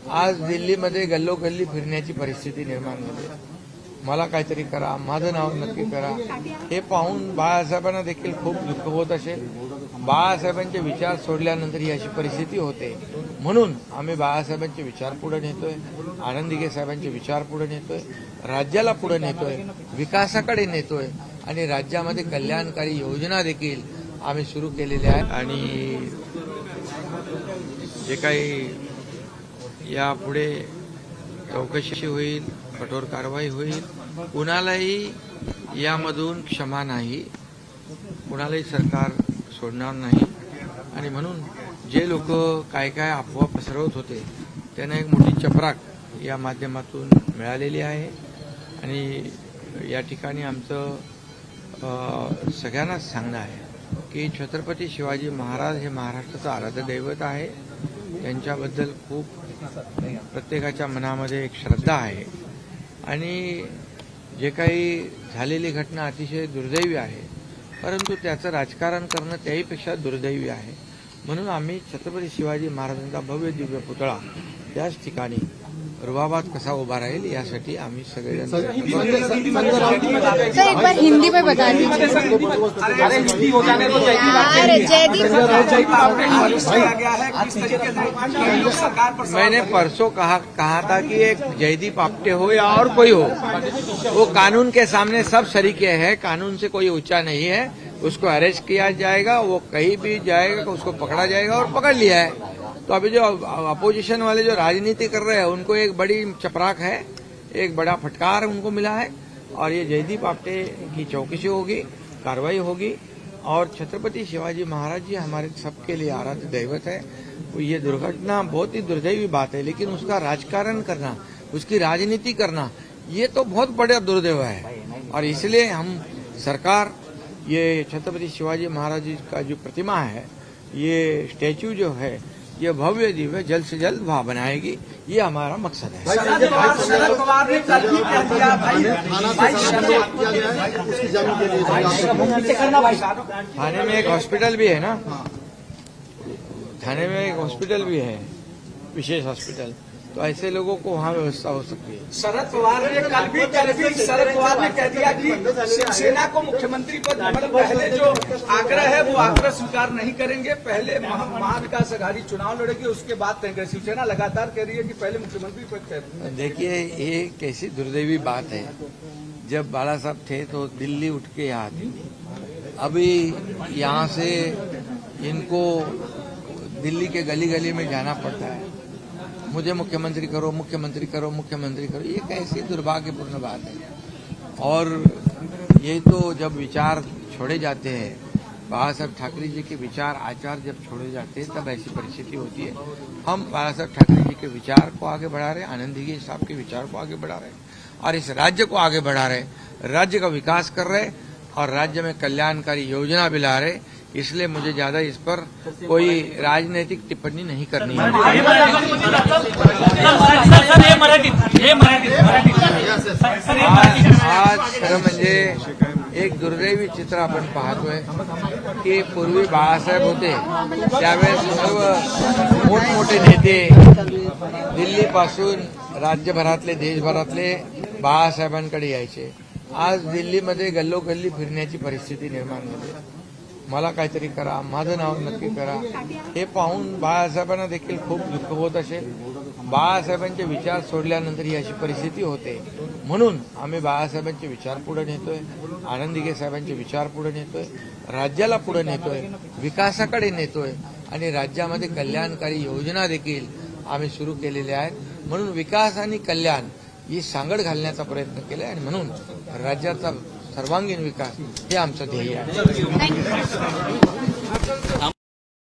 आज दिल्लीमध्ये गल्लोगल्ली फिरण्याची परिस्थिती निर्माण झाली। मला काहीतरी करा, माझं नाव नक्की करा, हे पाहून बाळासाहेबांना देखील खूप दुःख होत असेल। बाळासाहेबांचे विचार सोडल्यानंतर ही अशी परिस्थिती होते, म्हणून आम्ही बाळासाहेबांचे विचार पुढे नेतोय, आनंद दिघे साहेबांचे विचार पुढे नेतोय, राज्याला पुढे नेतोय, विकासाकडे नेतोय आणि राज्यामध्ये कल्याणकारी योजना देखील आम्ही सुरू केलेल्या आहेत। आणि जे काही यापुढे चौकशी होईल, कठोर कारवाई होईल, कुणालाही यामधून क्षमा नाही, कुणालाही सरकार सोडणार नाही। आणि म्हणून जे लोक काय काय अफवा पसरवत होते त्यांना एक मोठी चपराक या माध्यमातून मिळालेली आहे। आणि या ठिकाणी आमचं सगळ्यांनाच सांगणं आहे की छत्रपती शिवाजी महाराज हे महाराष्ट्राचं आराध्य दैवत आहे। त्यांच्याबद्दल खूप प्रत्येकाच्या मनामध्ये एक श्रद्धा आहे आणि जे काही झालेली घटना अतिशय दुर्दैवी आहे, परंतु त्याचं राजकारण करणं त्याहीपेक्षा दुर्दैवी आहे। म्हणून आम्ही छत्रपती शिवाजी महाराजांचा भव्य दिव्य पुतळा त्याच ठिकाणी रुबाबात कसा उभा राहील यासाठी आम्ही सगळेजण एक बार हिंदी में बता दीजिए। मैंने परसों कहा था कि एक जयदीप आप्टे हो या और कोई हो, वो कानून के सामने सब शरीके हैं, कानून से कोई ऊंचा नहीं है। उसको अरेस्ट किया जाएगा, वो कहीं भी जाएगा उसको पकड़ा जाएगा और पकड़ लिया है। तो अभी जो अपोजिशन वाले जो राजनीति कर रहे हैं उनको एक बड़ी चपराक है, एक बड़ा फटकार उनको मिला है। और ये जयदीप आप्टे की चौकसी होगी, कार्रवाई होगी और छत्रपति शिवाजी महाराज जी हमारे सबके लिए आराध्य दैवत है। ये दुर्घटना बहुत ही दुर्दैवी बात है, लेकिन उसका राजकारण करना, उसकी राजनीति करना, ये तो बहुत बड़ा दुर्दैव है। और इसलिए हम सरकार ये छत्रपति शिवाजी महाराज जी का जो प्रतिमा है, ये स्टैच्यू जो है, ये भव्य दिव्य जल्द से जल्द वहाँ बनाएगी, ये हमारा मकसद है। थाने में एक हॉस्पिटल भी है ना, थाने में एक हॉस्पिटल भी है, विशेष हॉस्पिटल, तो ऐसे लोगों को वहाँ व्यवस्था हो सकती है। शरद पवार ने कल भी शरद पवार ने कह दिया कि शिवसेना को मुख्यमंत्री पद, मतलब पहले जो आग्रह है वो आग्रह स्वीकार नहीं करेंगे, पहले महाविकास आघाड़ी चुनाव लड़ेगी, उसके बाद तय करेंगे। शिवसेना लगातार कह रही है कि पहले मुख्यमंत्री पद तय। देखिए, ये कैसी दुर्दैवी बात है, जब बाला साहब थे तो दिल्ली उठ के यहाँ थे, अभी यहाँ से इनको दिल्ली के गली गली में जाना पड़ता है, मुझे मुख्यमंत्री करो, मुख्यमंत्री करो, मुख्यमंत्री करो। ये कैसी दुर्भाग्यपूर्ण बात है। और ये तो जब विचार छोड़े जाते हैं, बाला साहब ठाकरे जी के विचार आचार जब छोड़े जाते हैं तब ऐसी परिस्थिति होती है। हम बाला साहब ठाकरे जी के विचार को आगे बढ़ा रहे, आनंद दिघे साहब के विचार को आगे बढ़ा रहे और इस राज्य को आगे बढ़ा रहे, राज्य का विकास कर रहे और राज्य में कल्याणकारी योजना भी ला रहे। इसलिए मुझे ज्यादा इस पर कोई राजनीतिक टिप्पणी नहीं करनी है। आज खरं म्हणजे एक दुर्दैवी चित्र आपण पाहतोय की पूर्वी बाळासाहेब होते त्यावेळेस सर्व मोठमोठे नेते दिल्लीपासून राज्यभरातले, देशभरातले बाळासाहेबांकडे यायचे। आज दिल्लीमध्ये गल्लोगल्ली फिरण्याची परिस्थिती निर्माण झाली। मला काहीतरी करा, माझं नाव नक्की करा, हे पाहून बाळासाहेबांना देखील खूप दुःख होत असेल। बाळासाहेबांचे विचार सोडल्यानंतर ही अशी परिस्थिती होते, म्हणून आम्ही बाळासाहेबांचे विचार पुढे नेतोय, आनंद दिघे साहेबांचे विचार पुढे नेतोय, राज्याला पुढे नेतोय, विकासाकडे नेतोय आणि राज्यामध्ये कल्याणकारी योजना देखील आम्ही सुरू केलेल्या आहेत। म्हणून विकास आणि कल्याण ही सांगड घालण्याचा प्रयत्न केला आणि म्हणून राज्याचा सर्वांगीण विकास हे आमचं ध्येय आहे।